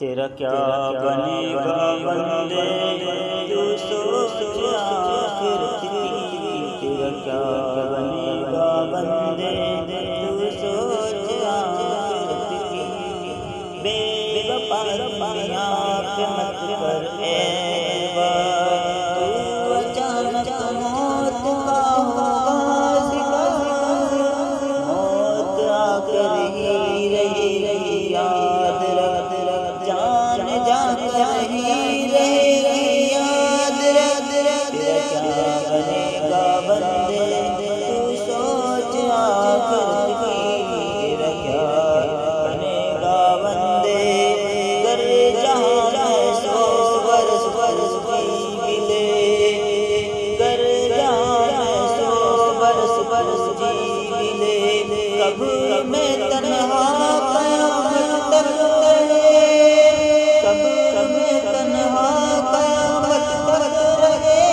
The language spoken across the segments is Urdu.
تیرا کیا بنے گا بندے تو سوچ آخر کی، تیرا کیا بنے گا بندے تو سوچ آخر کی، بے وفا دنیا پہ مت کر اعتبار، تو اچانک موت کا ہوگا ذکر، موت آ کر ہی رہی یاد رکھ، جان جا کر ہی رہی یاد رکھ، تیرا کیا بنے گا بندے تو سوچ آخر کی، تیرا کیا بنے گا بندے گر جہاں ہے سو برس جی بھی لے، گر جہاں ہے سو برس جی بھی لے، قبر میں تنہا قیامت تک رہے، قبر میں تنہا قیامت تک رہے،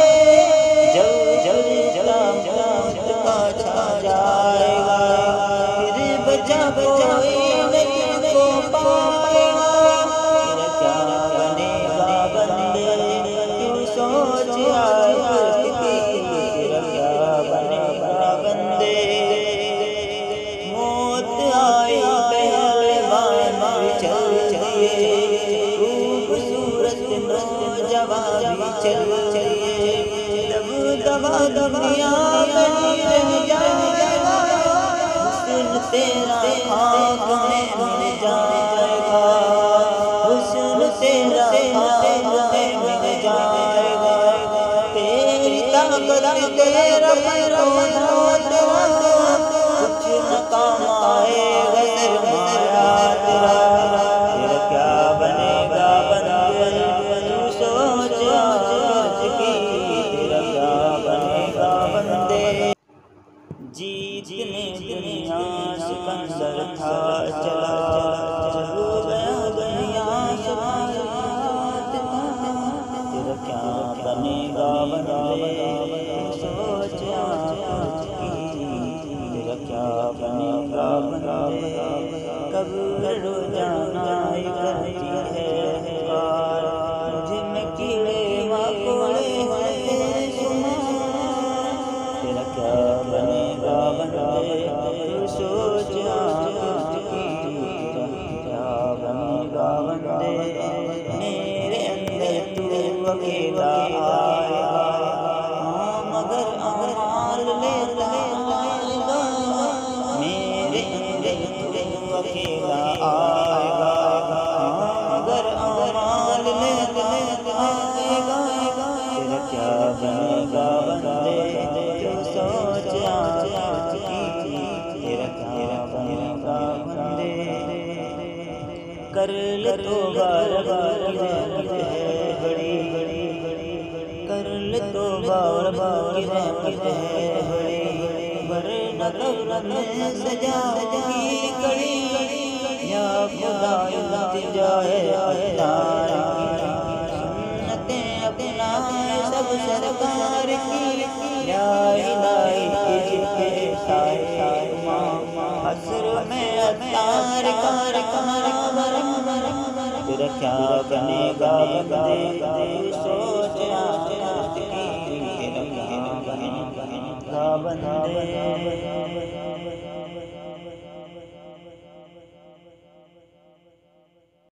جب موت کا چھا جائے گا پھر بچا کوئی نہیں کو پائے گا، تیرا کیا بنے گا بندے تو سوچ آخر کی، تیرا کیا بنے گا بندے، موت آئی پہلوان بھی چل چلیے، خوبصورت نوجوان بھی چل چلیے، دب دبا دنیا میں رہ جائے گا، حسن تیرا خاک میں مل جائے گا، حسن تیرا خاک میں مل جائے گا، تیری طاقت تیرا کچھ نہ کام آئے گا سرمایہ تیرا، تیرا کیا بنے گا بندے تو سوچ آخر کی، تیرا کیا بنے گا بندے، جیتنے دنیا سکندر تھا چلا ہو گیا دنیا سکندر، تیرا کیا بنے گا بندے سوچ آخر کی، تیرا کیا بنے گا بندے، قبر روزانہ کرتی ہے پکار، مجھے میں کیڑے مکوڑے ہیں شمار، تیرا کیا بنے گا بندے تو سوچ آخر کی، تیرا کیا بنے گا بندے، میرے اندر تو اکیلا آئے گا مگر اعمال لیتا آئے گا، میرے اندر تو اکیلا آئے گا مگر اعمال لیتا آئے گا، تیرا کیا بنے گا بندے تو سوچ آخر کی، تیرا کیا بنے گا بندے، کر لے توبہ رب کی رحمت ہے بڑی، کر لے توبہ رب کی رحمت ہے بڑی، ورنہ قبر میں سجا کی کڑی، یا خدا التجا ہے اختیار کی، سنتیں اپنائیں سب سرکار کی، یا الہی تجھ کے سائے حسر میں اتار کار تیرا کیا بنے گا بندے سوچ آخر کی، تیرا کیا بنے گا بندے۔